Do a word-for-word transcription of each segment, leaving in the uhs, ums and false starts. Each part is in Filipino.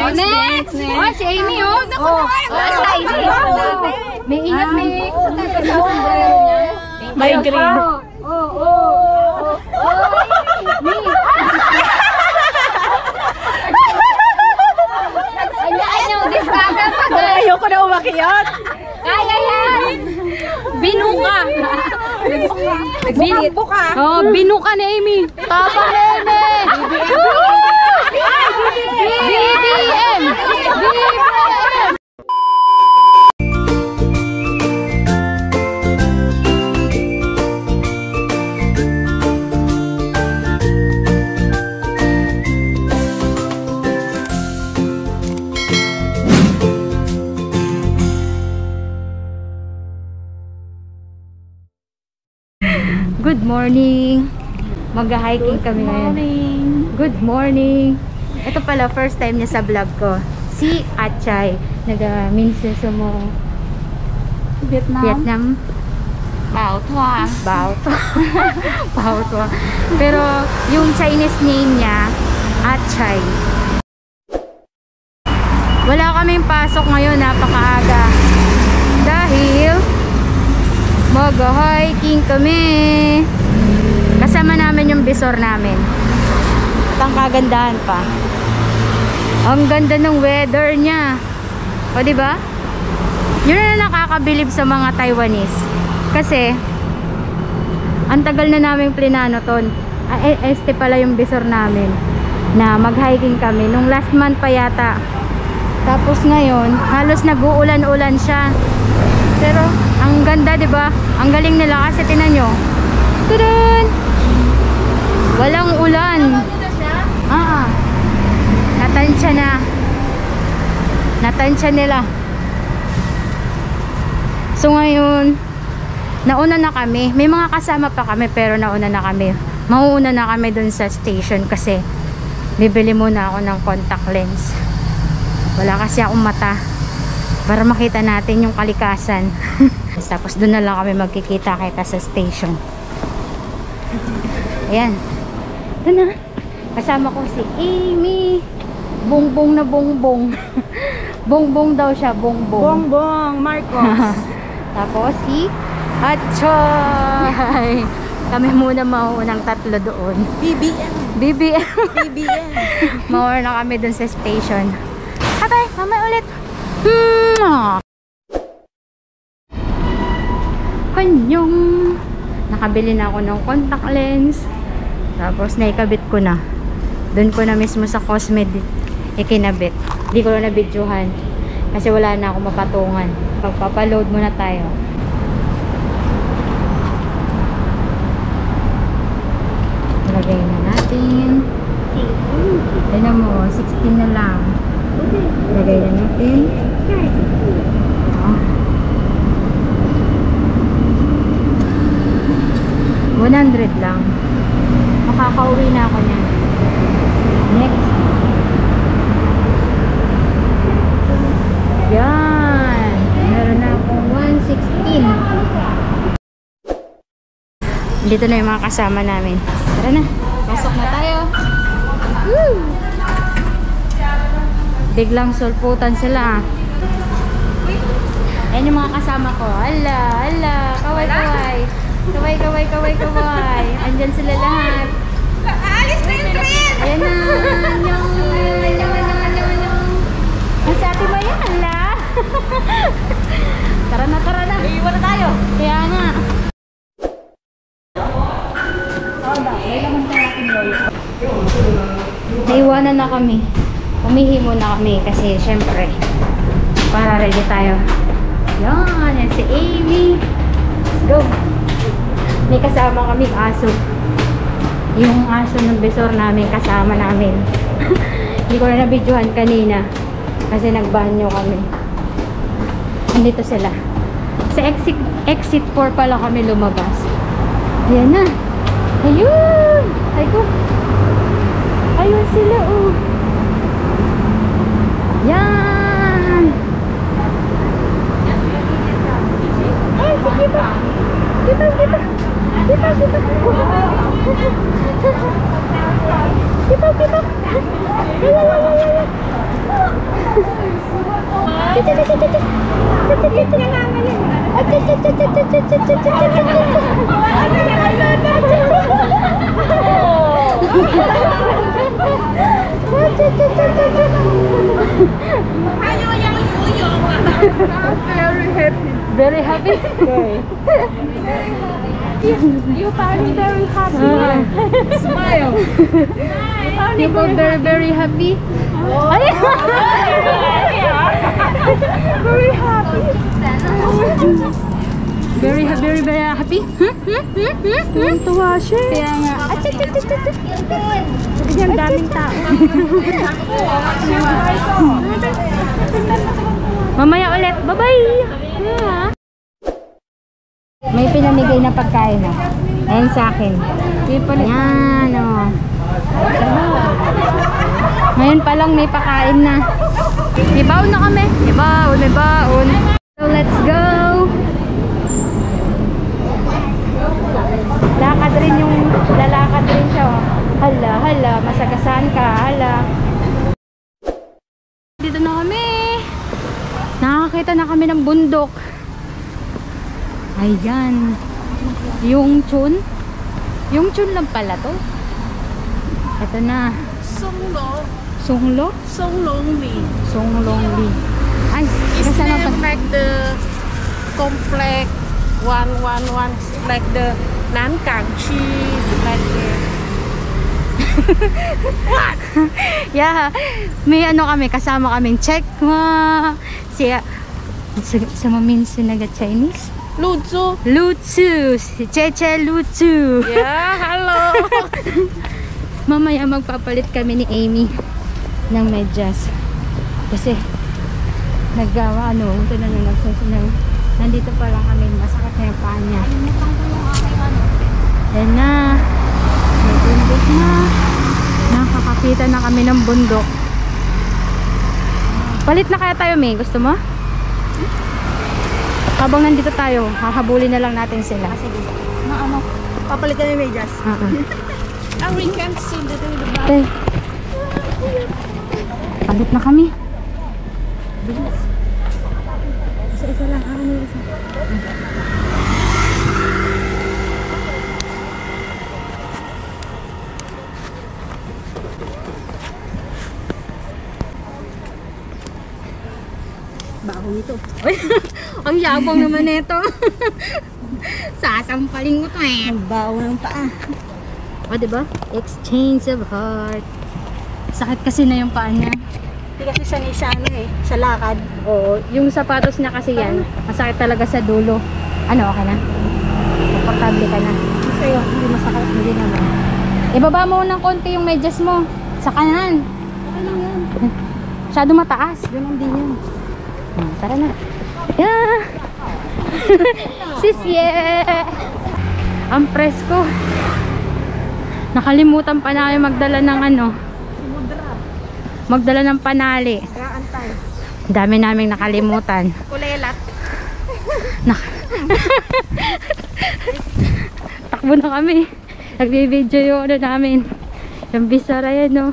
Oh, next! Oh, si Amy, oh! Oh, si Amy. May ingat, may... May green. Oh, oh, oh. May... Ayaw, discover pa. Ayoko na umakyat. Kaya yan! Binuka! Binuka! Oh, binuka ni Amy! Tapang ni Amy! B B M! B B M! Good morning! Mag-hiking kami ngayon. Good morning! Ito pala, first time niya sa vlog ko. Si Achay. Nag-minse sa mo Vietnam. Vietnam. Bao Thoa. Bao Thoa. Bao Thoa. Pero yung Chinese name niya, Achay. Wala kaming pasok ngayon, napakaaga. Dahil mag-hiking kami. Kasama namin yung bisor namin. At ang kagandahan pa. Ang ganda ng weather niya. O, diba? Yun na nakakabilib sa mga Taiwanese. Kasi, ang tagal na namin plinano ton. Ah, este pala yung bisor namin. Na mag-hiking kami. Nung last month pa yata. Tapos ngayon, halos nag-uulan-ulan siya. Pero, ang ganda, diba? Ang galing nila kasi tinan nyo. Tudun! Walang ulan. Ah, ah. Natansya na. Natansya nila. So ngayon, nauna na kami. May mga kasama pa kami pero nauna na kami. Mauuna na kami dun sa station kasi bibili muna ako ng contact lens. Wala kasi akong mata para makita natin yung kalikasan. Tapos dun na lang kami magkikita-kita sa station. Ayan. Ito na. Kasama ko si Amy. Bongbong na bongbong. Bongbong daw siya, bongbong. Bongbong Marcos. Tapos si Achay. Kami muna mauunang tatlo doon. B B M. B B M. B B M. Mauuna na kami doon sa station. Abay, mamaya ulit. Hmm. Kanyong. Nakabili na ako ng contact lens. Tapos naikabit ko na. Doon ko na mismo sa Cosmed ikinabit. Hindi ko na nabidyohan kasi wala na akong mapatungan. Pagpapaload muna tayo. Lagay na natin. Tignan mo, sixteen na lang. Lagay na natin. Oh. one hundred lang. Makakauwi na ako niyan. Next. Yan. Meron na akong one sixteen. Dito na yung mga kasama namin. Tara na. Pasok na tayo. Woo! Biglang sulputan sila. Ayan yung mga kasama ko. Ala, ala. Kaway, kaway. Kaway, kaway, kaway, kaway. Andyan sila lahat. Alis na yung train! Ayan na. Yung, yung, yung, yung, yung. Ang sa atin ba yan? Ala. Tara na, tara na. Iiwan na tayo. Kaya nga. Naiwanan na kami. Umihi muna kami kasi syempre para ready tayo. Yan, yan si Amy. Let's go. May kasama kaming aso. Yung aso ng besor namin kasama namin. Hindi ko na nabidyohan kanina kasi nagbanyo kami. Nandito sila. Sa exit exit four pala kami lumabas. Ayan na. Ayun. Ay ko. Ayun sila oh. Yan. Ay, sige ba? Kita, kita. Kita, kita. Kita, kita. Ay, ay, ay, ay. Very happy. You find very happy. Ah. Smile. You go very very happy. Ay! Very happy. Very ha- very very happy. Hmm? Hmm? Hmm? Hmm? Hmm? Tuwa siya. Kaya nga. Yan daming tao. Mamaya ulit. Bye-bye! Ah. May pinamigay na pagkain na. Ayan sa akin. Ayan o. Ngayon pa lang may pakain na. May baon na kami. May baon, may baon. So let's go! Lakad rin yung, lalakad rin siya. Oh. Hala, hala, masagasaan ka, hala. Dito na kami. Nakakita na kami ng bundok. Ayan. Yung chun. Yung chun lang pala to. Ito na. Songlo. Sunglo? Songlongli. Songlongli. Ay, It's kasama pa. name like the complex one one one like the Nankang Chi like the Yeah. May ano kami, kasama kaming check ma. Siya sa, sa maminsin naga Chinese. Lutsu. Lutsu. Si Cheche Lutsu. Yeah, hello. Mamaya magpapalit kami ni Amy ng medyas. Kasi naggawa ano, ito na nung nagsasunang. Nandito pa lang kami, masakit na yung paa niya. Ayan na. May bundok na. Nakakakita na kami ng bundok. Palit na kaya tayo, May? Gusto mo? Habang nandito tayo, hahabulin na lang natin sila. Sige. Na ano? Papalit kami medyas. Uh -uh. Ah, we can't see the the Okay. Palit na kami. Bilis. Isa-isa lang. Ako na isa. Baho nito. Ang yabang naman nito. Sasampaling mo to eh. Ang baho ng paa. O, diba? Exchange of heart. Sakit kasi na yung paa niya. Hindi kasi sanay sa ano eh, sa lakad. Oo, yung sapatos niya kasi yan, masakit talaga sa dulo. Ano, okay na? Komportable ka na. Sa'yo, hindi masakit. Hindi naman. Ibaba mo ng konti yung medyas mo. Sa kanan. Ano yan? Masyado mataas. Ganun din yan. Hmm, tara na. Yeah! Sis, yeah! Ang presko. Nakalimutan pa namin magdala ng ano. Magdala ng panali. Kaantay. Dami naming nakalimutan. Kulelat. Nak Takbo na kami. Nagbi-video yung ano namin. Yung bisara yan, no?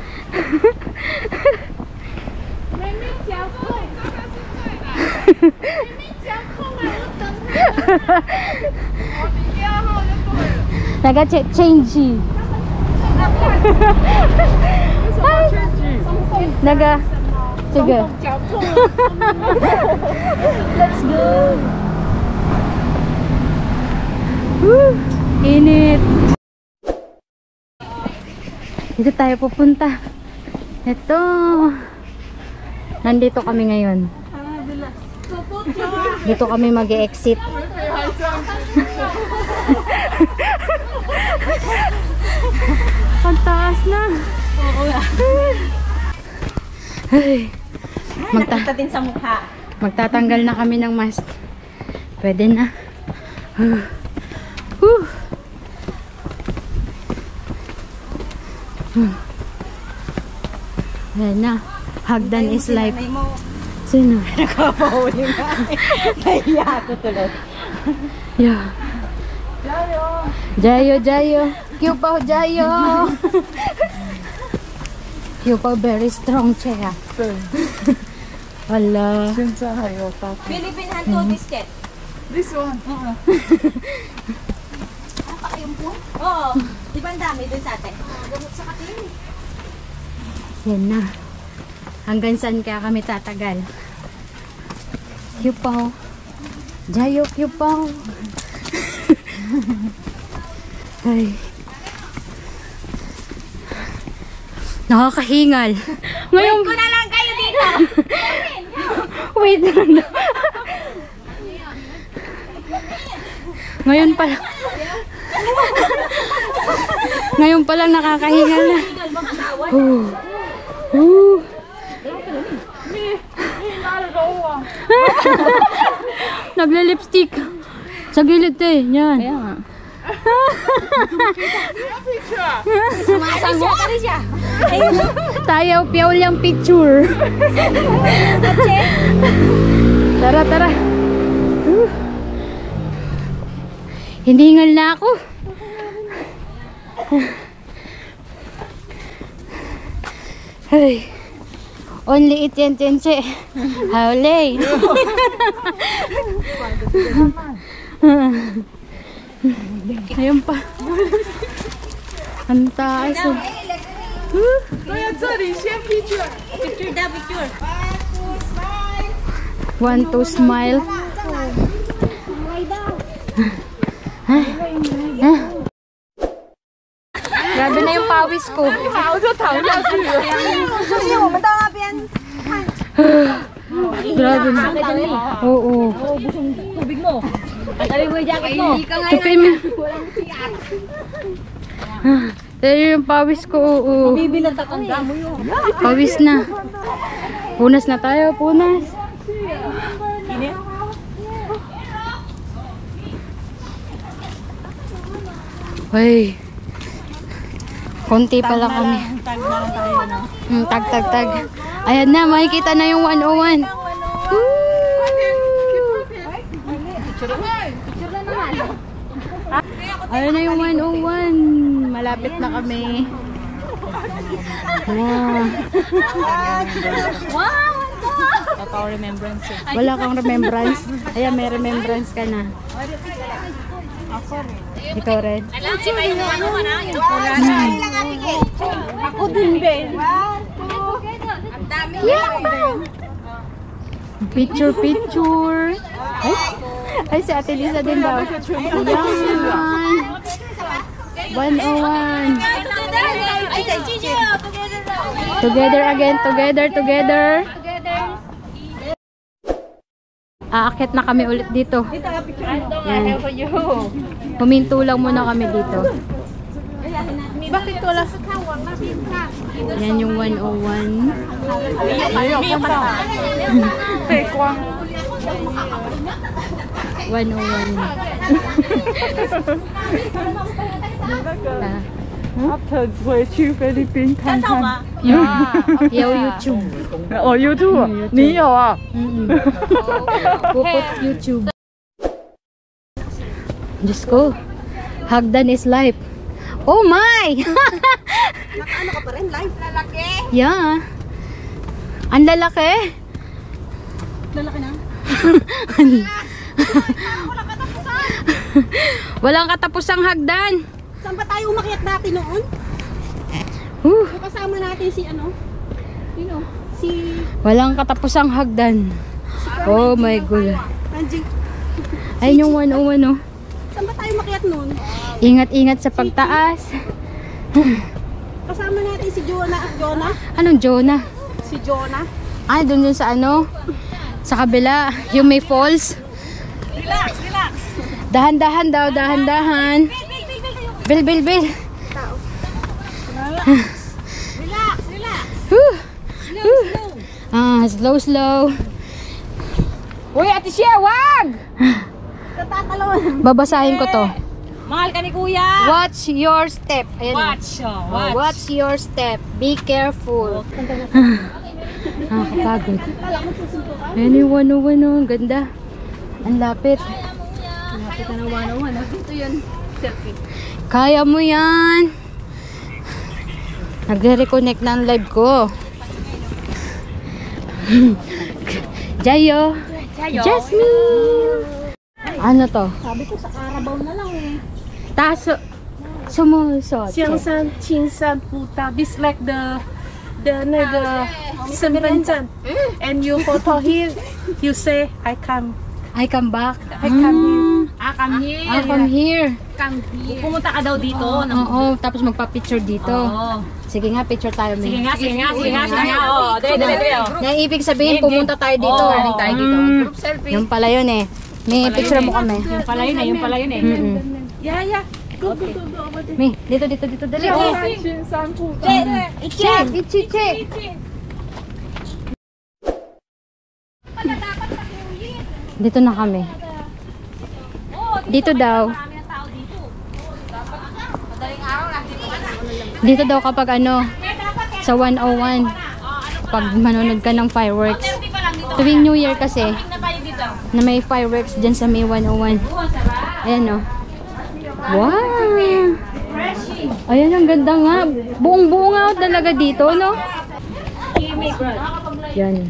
Naga-change. Naga. Sige. Let's go. Woo! Init. Dito tayo pupunta. Ito. Nandito kami ngayon. Dito kami mag-e-exit. Ang taas na. Oo nga. Ay. Magta Nagtatin sa mukha. magtatanggal na kami ng mask. Pwede na. Uh. Uh. Uh. Ayan na. Hagdan is life. Sino? Nakapahuli nga. Nahiya ako tuloy. Yeah. Jayo, Jayo. Kyupaw, Jayo. Kyupaw, very strong chair. Wala. Philippine Hanto Biscuit. This one. Oo. Di ba ang dami dun sa atin? Gamot sa katin. Yan na. Hanggang saan kaya kami tatagal? Yupaw. Jayok yupaw. Ay. Nakakahingal. Ngayon Ko na lang kayo dito. wait lang. Ngayon pa lang. Ngayon pa lang nakakahingal na. Uh. Uh. Nagle-lipstick. Sa gilid eh. Yan. Kaya nga. Sumasanggo ka rin siya. Tayo, piyaw lang picture. Tara, tara. Uh. Hiningal na ako. Ay. Only eat yan, Chenche. Howlay. Ayun pa. Ang taas. Oh. Huh? Picture da, picture. One to smile. Ah. Ah. Grabe na yung pawis ko. Grabe na. Oo. Tubig mo. Ang tabi mo yung jacket mo. Tupi mo. Pero yung pawis ko. Oo. Bibilang tatanda mo yun. Pawis na. Punas na tayo. Punas. Ay. Konti pa lang kami. Tag na lang tayo, no? Hmm, tag, tag, tag. Ayan na, makikita na yung one oh one. Ayan na yung one oh one. Malapit na kami. Wow. Wow, remembrance. Wala kang remembrance. Ayan, may remembrance ka na. Ikaw rin. Alam, si may ano ka na? Yung ako din, Ben. Ang dami yan. Picture, picture. Ay, ay si Ate Lisa din daw. Yan. one oh one. Ay, kay Gigi. Together again, together, together. Aakit na kami ulit dito. Yan. Huminto lang muna kami dito. Bakit wala sa Yan yung one oh one. one oh one. Ah. ，after 回去菲律宾看看。 Yaw YouTube. 哦，YouTube，你有啊？ Mm-mm. Pupot YouTube. Diyos ko. Hagdan is life. Oh my! Ano ka pa rin? Live? Lalaki? Yeah. Ang lalaki. Lalaki na? Walang katapusang hagdan. Saan ba tayo umakyat dati noon? Uh, Kasama natin si ano? Sino? Si walang katapusang hagdan. Oh my God. Anjing. Ayun yung one oh one, oh. Saan ba tayo umakyat noon? Ingat-ingat sa pagtaas. Kasama natin si Jonah. Jonah? Anong Jonah? Si Jonah. Ay, dun dun sa ano? Sa kabila. Yung may falls. Relax, relax. Dahan-dahan daw, dahan-dahan. Bil, bil, bil. Relax, relax. Whew. Slow, slow. Ah, slow, slow. Uy, Ate Shea, wag! Tatatalawan. Babasahin ko to. Mahal ka ni Kuya. Watch your step. Ayan. Watch, oh, Oh, watch. watch your step. Be careful. Ah, kapagod. Ayan yung one oh one, oh. Ang ganda. Ang lapit. Lapit na ng one oh one. Ito yun. Selfie. Kaya mo yan. Nagre-reconnect na ang live ko. Jayo. Jasmine. Ano to? Sabi ko sa Carabao na lang eh. Taso. Sumusot. Qiangshan, Qingshan, Puta. This like the the the Senbenzhen. And you photo here, you say I come. I come back. I come here. Ah, come here. I come here. Come here. Pumunta ka daw dito. Oo, tapos magpa-picture dito. Oo. Sige nga, picture tayo. May. Sige nga, sige nga, sige nga, sige nga. Oo, dali, dali, dali. Na ibig sabihin, pumunta tayo dito. Oo, galing tayo dito. Mm. Group selfie. Yung pala yun eh. May picture mo kami. Yung pala yun eh, yung pala yun eh. Mm-mm. Yeah, yeah. Go, go, go, go over there. May, dito, dito, dito. Dali. Oh. Che, ichi, che. Dito na kami. Dito daw. Dito daw kapag ano, sa one oh one. Kapag manonood ka ng fireworks. Tuwing New Year kasi, na may fireworks dyan sa May one oh one. Ayan o. Wow! Ayan, ang ganda nga. Buong-buo nga talaga dito, no? Yan.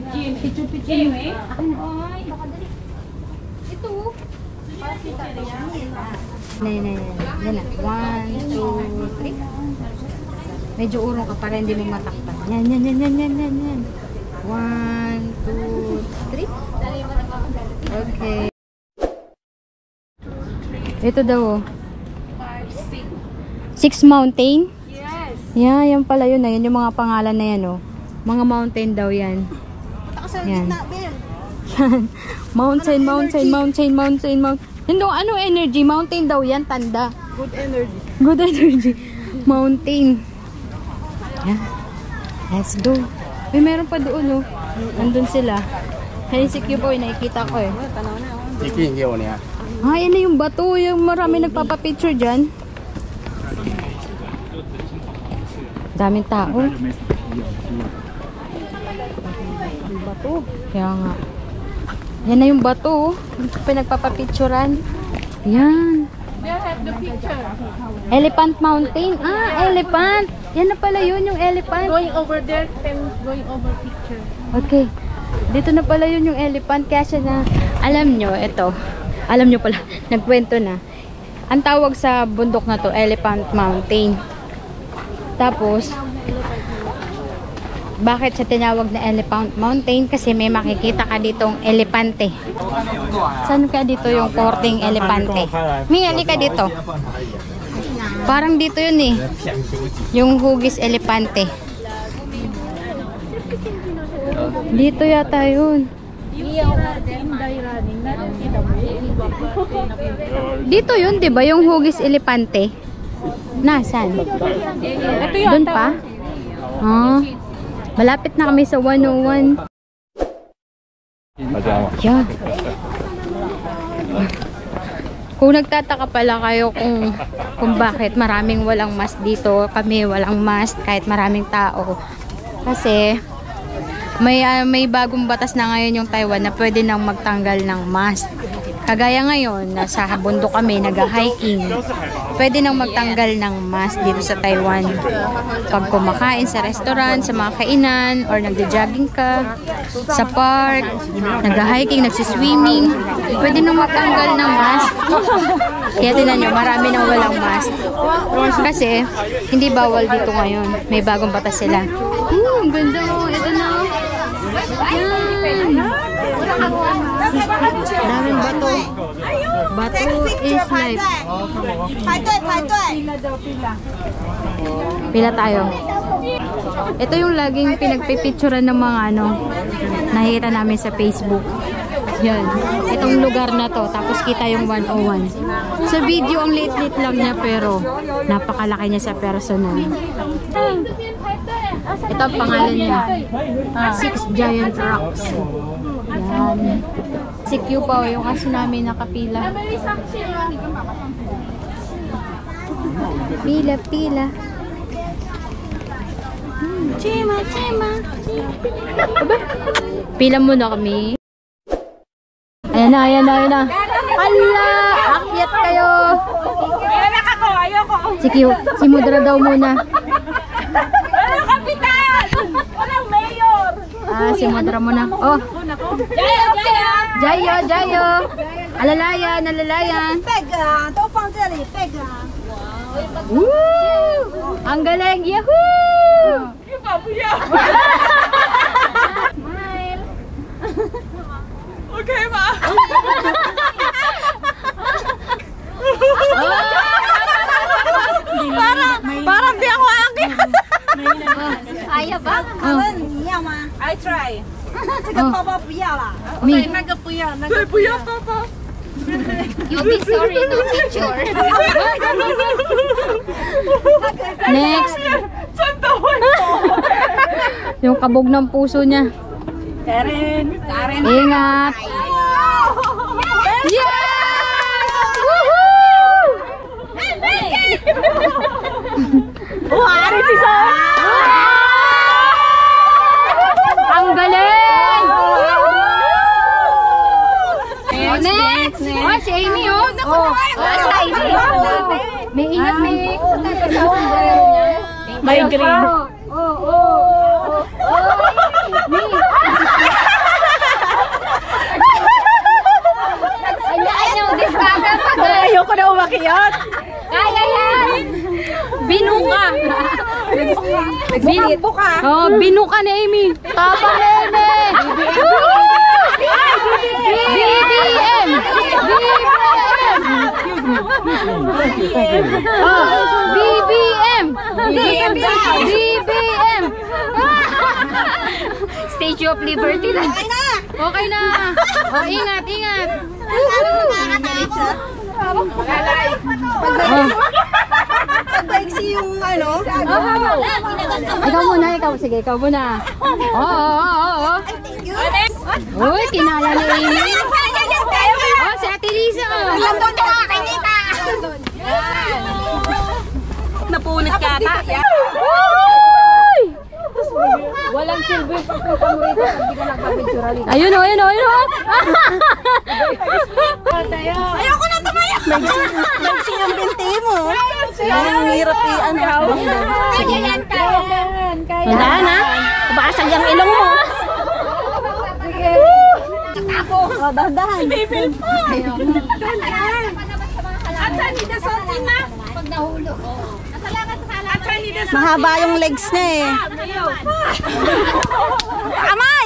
Na, na, na. Yan na. One, two, three. Medyo urong ka para hindi mo matakpan. Yan, yan, yan, yan, yan, yan, yan. One, two, three. Okay. Ito daw, oh. Six Mountain? Yes. Yeah, yan pala yun. Yan yung mga pangalan na yan, oh. Mga mountain daw yan. Yan. Mountain, mountain, mountain, mountain, mountain. Hindi, ano energy? Mountain daw yan, tanda. Good energy. Good energy. Mountain. Yan. Let's go. May meron pa doon, oh. Nandun sila. Hey, si Q-Boy, nakikita ko eh. Ah, yan na yung bato. Yung marami nagpapapicture dyan. Daming tao. Bato. Kaya nga. Yan na yung bato. Pinagpapapicturan. Yan. There have the picture. Elephant Mountain. Ah, elephant. Yan na pala yun, yung elephant. Going over there and going over picture. Okay. Dito na pala yun yung elephant. Kaya siya na, alam nyo, ito. Alam nyo pala, nagkwento na. Ang tawag sa bundok na to, Elephant Mountain. Tapos, bakit siya tinawag na Elephant Mountain? Kasi may makikita ka ditong elepante. Saan ka dito yung korting elepante? May halika dito. Parang dito yun eh. Yung hugis elepante. Dito yata yun. Dito yun, di ba? Yung hugis elepante. Nasaan? Doon pa? Oh. Malapit na kami sa one oh one. Yan. Kung nagtataka pala kayo kung kung bakit maraming walang mask dito, kami walang mask kahit maraming tao. Kasi may uh, may bagong batas na ngayon yung Taiwan na pwede nang magtanggal ng mask. Kagaya ngayon, nasa bundok kami, nag-hiking. Pwede nang magtanggal ng mask dito sa Taiwan. Pag kumakain sa restaurant, sa mga kainan, or nagja-jogging ka, sa park, nag-hiking, nagsiswimming, pwede nang magtanggal ng mask. Kaya tinan nyo, marami nang walang mask. Kasi, hindi bawal dito ngayon. May bagong batas sila. Hmm, ang ganda mo. Ito na. Yan. Daming bato. Bato is life. Pila tayo. Ito yung laging pinagpipicturean ng mga ano, nakikita namin sa Facebook. Yan. Itong lugar na to. Tapos kita yung one oh one. Sa video, ang liit-liit lang niya pero napakalaki niya sa personal. Ito ang pangalan niya. Six Giant Rocks. Yan. Si Q pa yung kasi namin nakapila. Pila, pila. Hmm, chima, chima. Aba? Pila muna kami. Ayan na, ayan na, ayan na. Hala! Akyat kayo! Ayan ako, ayoko. Si Q, si Mudra daw muna. Walang kapitan! Walang mayor! Ah, Ah, si Modra mo na. Oh. Jayo, jayo. Jayo, Jayo. Alalayan, alalayan. Pega, 都放这里 pega. Woo! Ang galing. Yahoo! Okay 吗？ Parang, parang di ako akin. Kaya ba? 他问你要吗 I try. 这个包包不要啦 Me. 那个不要，那对， 个不要包包。 You'll be sorry, no picture. Next. 真的会走。 Yung kabog ng puso niya. Karen, Karen. Ingat. Yes! Woohoo! Wah, si Sarah. Ang galing! Oh, next! Oh, si Amy, oh. Oh, oh si Amy. May ingat, may. May green. Oh, oh, oh. Oh, me. Ayaw, discard pa. Ayoko na umakyat. Kaya yan! Binuka! Binuka! Oh, binuka ni Amy! Tapang ni Amy! B B M! B B M! B B M! Statue of Liberty na! Okay na! Oh, ingat, ingat! Pag-baiksi yung ano. Ikaw muna, ikaw. Sige, ikaw muna. Oo, oo, oo. Uy, kinala ni Amy. Oh, si Ate Lisa. Napunit ka ata. Walang silver pagpunta mo rito. Hindi ka nagpapicture rito. Ayun o, ayun o, ayun o. Ayoko na tumayo. Magsing ang binti mo. Ang hirap i-ano. Kaya yan, kaya yan. Tandaan ha. Basag yung ilong mo. Sige. Ako. O, dahan-dahan. Asan ni Dasotin na? Pag nahulog. Mahaba yung legs niya eh. Amay!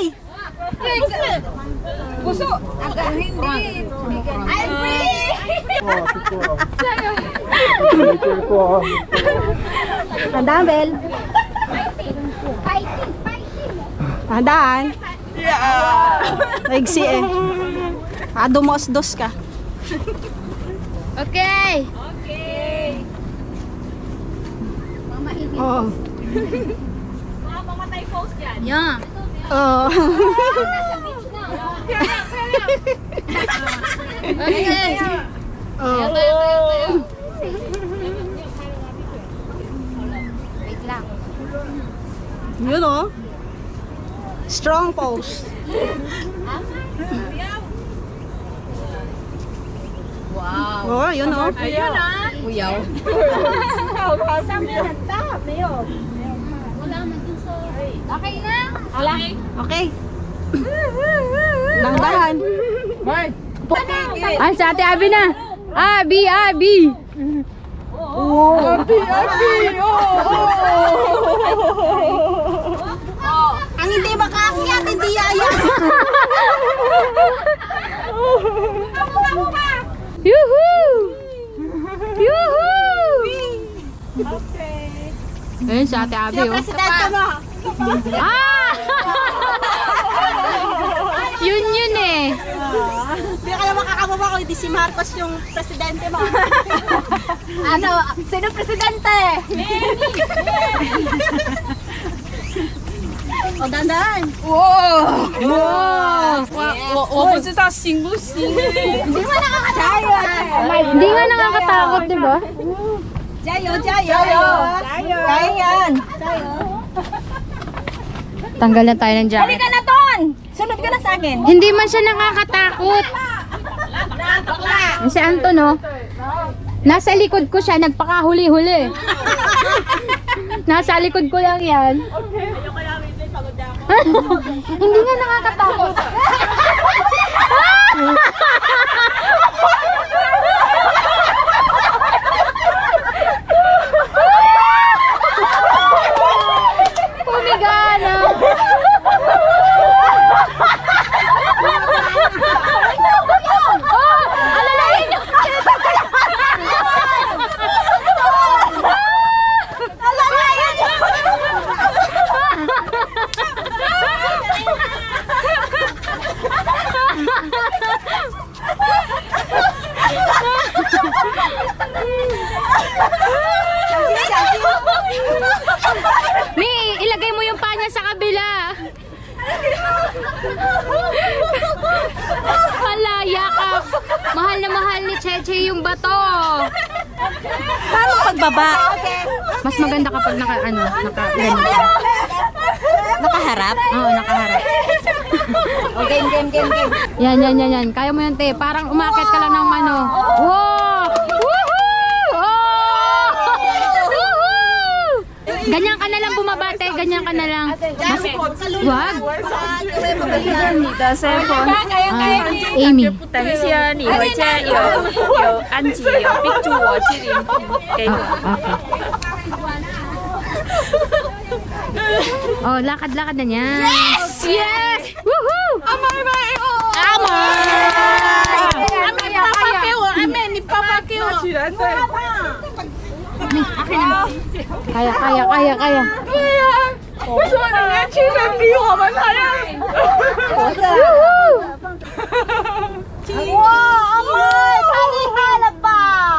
Puso. Hindi. I'm free! Tandaan, Bel. Tandaan. Legs eh. Ah, dumos-dos ka. Okay. Oo. Mamatay post yan. Yeah. Oo. Okay. Oo. Wait lang. Yun o. Strong pose. Wow. Oo, yun o. Ayun na. Uyaw. Okay na. Okay. Dahan-dahan. Ah, sa Ate Abby na. Abby, Abby. Ang hindi makaakyat, hindi yaya. Yuhuu! Yuhuu! Ayun sa Ate Abby, oh. Presidente mo. Ah! Yun yun eh. Hindi ka na makakababa ko, hindi si Marcos yung presidente mo. Ano? Sino presidente? O, dandan. Wow! Wow! 我我不知道行不行。 Hindi mo nakakatakot. Hindi nga nakakatakot, di ba? Jayo, jayo. Jayo. Kaya yan. Tanggal na tayo ng jacket. Halika na, Ton. Sunod ka na sa akin. Hindi man siya nakakatakot. Si Anton, no? Nasa likod ko siya, nagpakahuli-huli. Nasa likod ko lang yan. Ayoko namin din, pagod ako. Hindi nga nakakatakot. Pumigana. Oh, alalahin niyo. Mi, ilagay mo yung panya sa kabila. Malaya ka. Mahal na mahal ni Cheche yung bato. Paano pagbaba? Mas maganda kapag naka, ano, naka, ganito. Nakaharap? Oo, nakaharap. Okay, game, game, game. Yan, yan, yan, yan. Kaya mo yan, te. Parang umakit ka lang ng ano. Wow! Woohoo! Oh! Woohoo! Ganyan ka na lang bumabate. Ganyan ka na lang. Mas, wag. Ah, Amy. 等一下，你回家有有安吉有冰珠我去领给你。 Okay. Oh, lakad-lakad na niya. Yes! Yes! Woohoo! Amay, amay, oh. Amay! Amen, papa给我，Amen，你爸爸给我。 起来，对。 Kaya, kaya, kaya, kaya. 对呀、为什么你年轻人比我们还要？ Wow, Amoy! Talihara ba?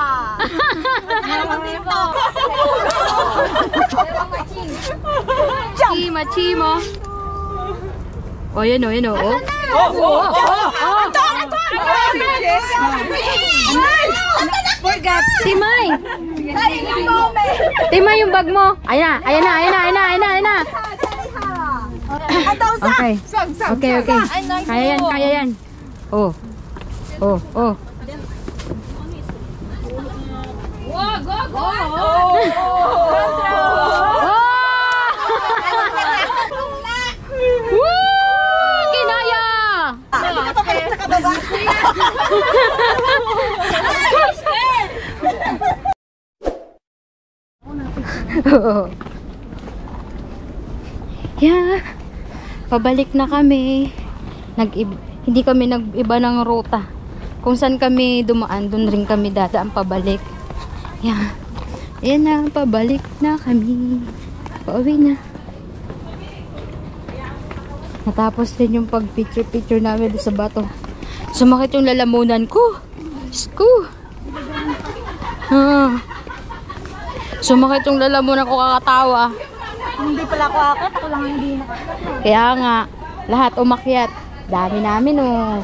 Chima, chimo. Oh, yun o, yun o. Oh. Oh, oh, oh. Timay! Timay yung bag mo. Ayan na, ayan na, ayan na, ayan na, ayan na, ayan na. Okay. Okay, okay. Kaya yan, kaya yan. Oh. Oh, oh. Woo! Kinaya! Yeah. Pabalik na kami. Nag hindi kami nag-iba ng ruta. Kung saan kami dumaan, dun rin kami dadaan pabalik. Yeah. Ayan na, pabalik na kami. Pauwi na. Natapos din yung pag-picture-picture namin sa bato. Sumakit yung lalamunan ko. Diyos ko. Ah. Sumakit yung lalamunan ko kakatawa. Hindi pala ako akit, ako lang hindi nakakita. Kaya nga, lahat umakyat. Dami namin oh.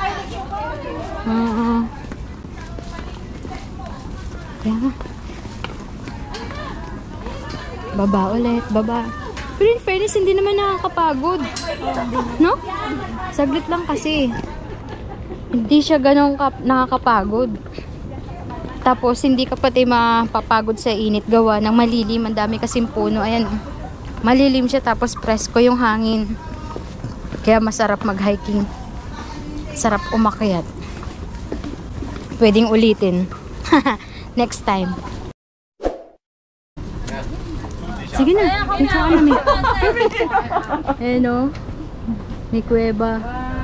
Uh, kaya nga. Baba ulit, baba. Pero in fairness, hindi naman nakakapagod. No? Saglit lang kasi. Hindi siya ganun nakakapagod. Tapos, hindi ka pati mapapagod sa init. Gawa ng malilim. Ang dami kasing puno. Ayan. Malilim siya. Tapos, presko yung hangin. Kaya masarap mag-hiking. Sarap umakyat. Pwedeng ulitin. Next time. Sige na. Dito ka na, may. Ayan o. May kuweba.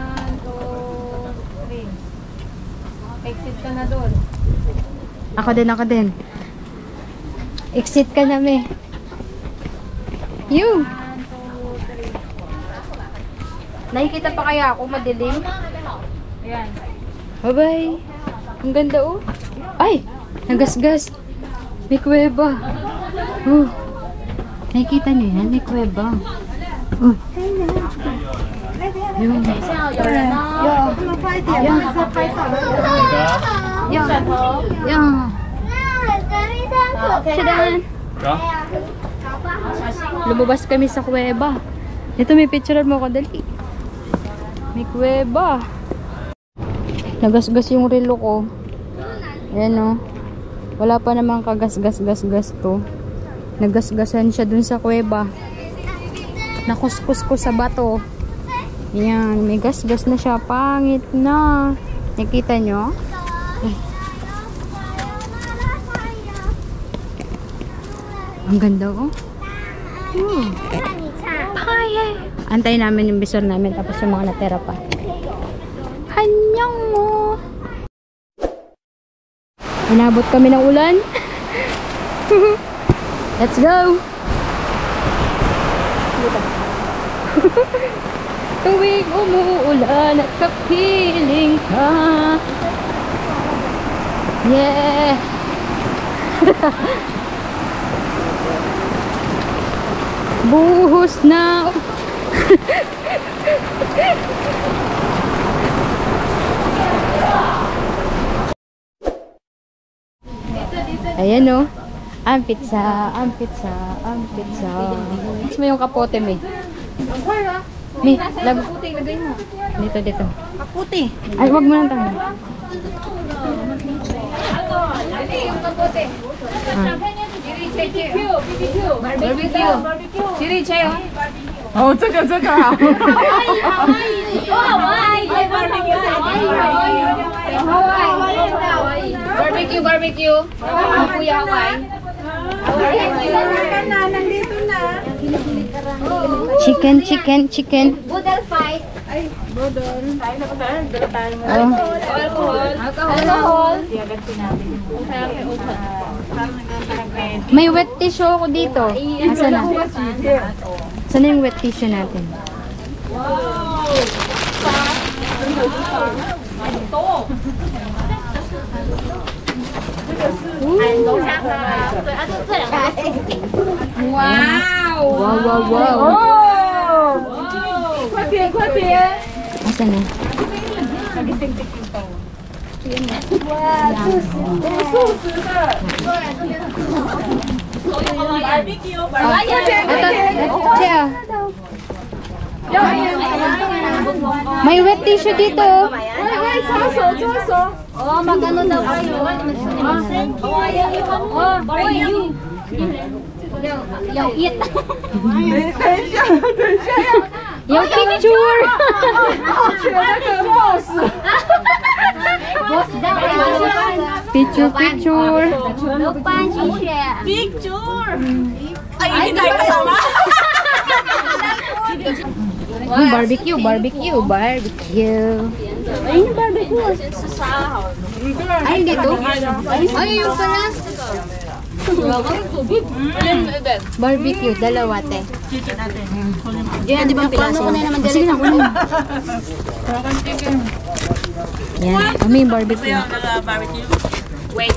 Exit ka na doon. Ako din, ako din. Exit ka na, may. You. Nakikita pa kaya ako madilim? Ayan. Bye-bye. Ang ganda oh. Ay! Nagasgas. May kuweba. Oh. Nakikita niyo yan? May kuweba. Oh. Yung. Yung. Yung. Tadaan. Lumabas kami sa kuweba. Ito may picture mo ko. Dali. May kuweba. Nagasgas yung relo ko. Ayan o. Wala pa namang kagasgas-gasgas to. Nagasgasan siya dun sa kuweba. Nakuskus ko sa bato. Yan, may gas-gas na siya. Pangit na. Nakita nyo? Eh. Ang ganda oh. Hmm. Antayin namin yung bisor namin tapos yung mga natera pa. Hanyang mo. Inabot kami ng ulan. Let's go. Tuwing umuulan at kapiling ka. Yeah. Buhos na. Ayan o. Ang pizza, ang pizza, ang pizza. Gusto mo yung kapote, May? May, lag... Dito, dito. Kaputi. Ay, wag mo nang tanong. 哦，这个这个啊， Barbecue, barbecue. Ang kuya Hawaii. Chicken, chicken, chicken. Budal fight. Oh. Alcohol. Alcohol. May wet tissue ako dito. Asa na? Saan yung wet tissue natin? Wow. Wow, wow, wow. 快点快点！ Asa na? Ito, siya. May wet tissue dito. Oh, magano daw kayo? Oh, barbecue. Yo, eat. 等一下，等一下要 Yung picture. 学那个 boss。 Boss daw. Picture, picture. Lupan siya. Mm, barbecue, barbecue, barbecue. Ay, yung barbecue. Ay, dito? Ay, yung pala. Barbecue, dalawa, te. Yan, di ba ang pilasin? Sige lang, kunin. Yan, kami yung barbecue. Wait.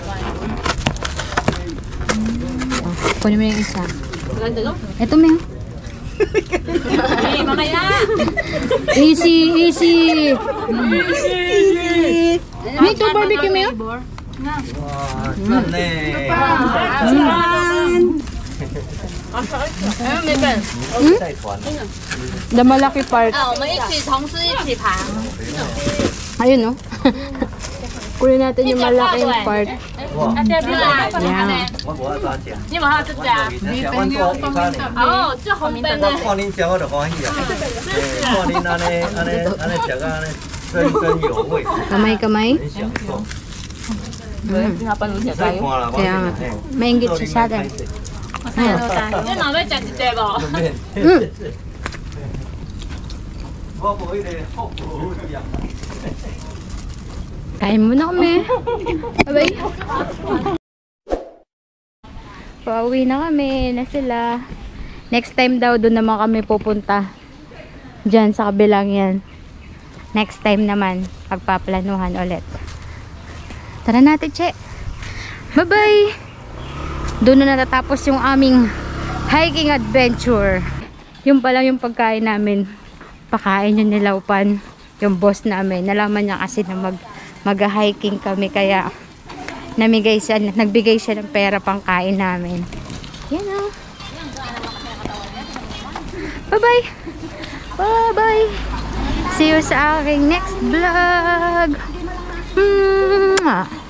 Oh, kunin mo yung isa. Ito, May. Easy, easy. May ito barbecue, May. The malaki part. 我们一起同事一起盘。 Ayun, no? Kunin natin yung malaking part. 我无爱怎食， 你有没有这家？ 你食阮做一餐的， 哦，这红灯的。 看恁食我就欢喜啊。看恁安尼安尼安尼食啊安尼津津有味， Kamay, kamay. 很享受。 Mm. 你再看啦， Kaya nga. Maingit siya sa atin. 你哪位讲一个不？ Mm. 我无迄个福福食。 Kain muna kami. Abay. Pauwi na kami na sila. Next time daw doon naman kami pupunta. Diyan sa kabilang yan. Next time naman pagpaplanuhan ulit. Tara natin, che. Bye bye. Doon na natatapos yung aming hiking adventure. Yung pala yung pagkain namin. Pakain yung nilaupan. Yung boss namin. Nalaman niya kasi na mag mag-hiking kami kaya namigay siya, nagbigay siya ng pera pang kain namin. Yan o. Bye-bye. Bye-bye. See you sa aking next vlog. Mwah.